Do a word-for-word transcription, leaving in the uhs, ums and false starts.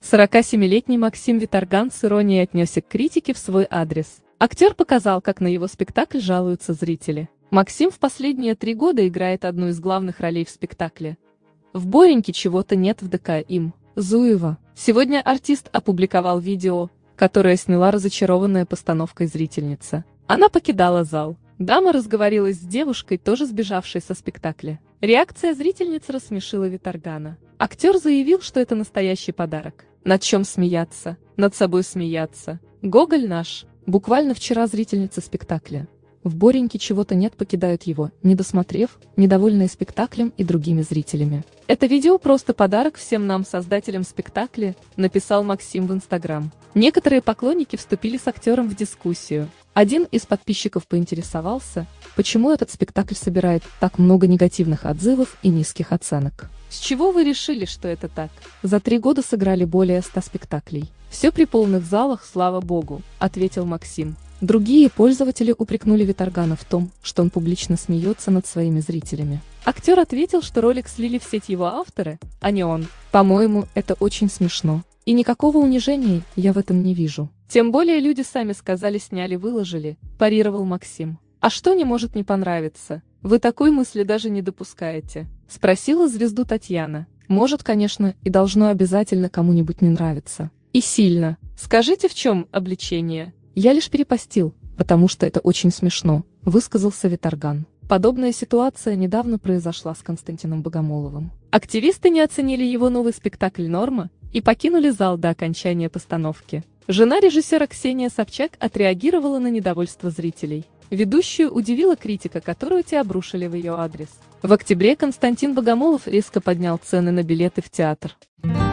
сорокасемилетний Максим Виторган с иронией отнесся к критике в свой адрес. Актер показал, как на его спектакль жалуются зрители. Максим в последние три года играет одну из главных ролей в спектакле. В Бореньке чего-то нет в ДК им. Зуева. Сегодня артист опубликовал видео, которое сняла разочарованная постановкой зрительница. Она покидала зал. Дама разговорилась с девушкой, тоже сбежавшей со спектакля. Реакция зрительницы рассмешила Виторгана. Актер заявил, что это настоящий подарок. Над чем смеяться? Над собой смеяться. Гоголь наш. Буквально вчера зрительница спектакля «В Бореньке чего-то нет» покидают его, не досмотрев, недовольные спектаклем и другими зрителями. «Это видео просто подарок всем нам, создателям спектакля», написал Максим в Инстаграм. Некоторые поклонники вступили с актером в дискуссию. Один из подписчиков поинтересовался, почему этот спектакль собирает так много негативных отзывов и низких оценок. «С чего вы решили, что это так? За три года сыграли более ста спектаклей. Все при полных залах, слава богу», — ответил Максим. Другие пользователи упрекнули Виторгана в том, что он публично смеется над своими зрителями. Актер ответил, что ролик слили в сеть его авторы, а не он. «По-моему, это очень смешно. И никакого унижения я в этом не вижу. Тем более люди сами сказали, сняли, выложили», – парировал Максим. «А что не может не понравиться? Вы такой мысли даже не допускаете?» – спросила звезду Татьяна. «Может, конечно, и должно обязательно кому-нибудь не нравиться. И сильно. Скажите, в чем обличение?» «Я лишь перепостил, потому что это очень смешно», – высказался Виторган. Подобная ситуация недавно произошла с Константином Богомоловым. Активисты не оценили его новый спектакль «Норма» и покинули зал до окончания постановки. Жена режиссера Ксения Собчак отреагировала на недовольство зрителей. Ведущую удивила критика, которую те обрушили в ее адрес. В октябре Константин Богомолов резко поднял цены на билеты в театр.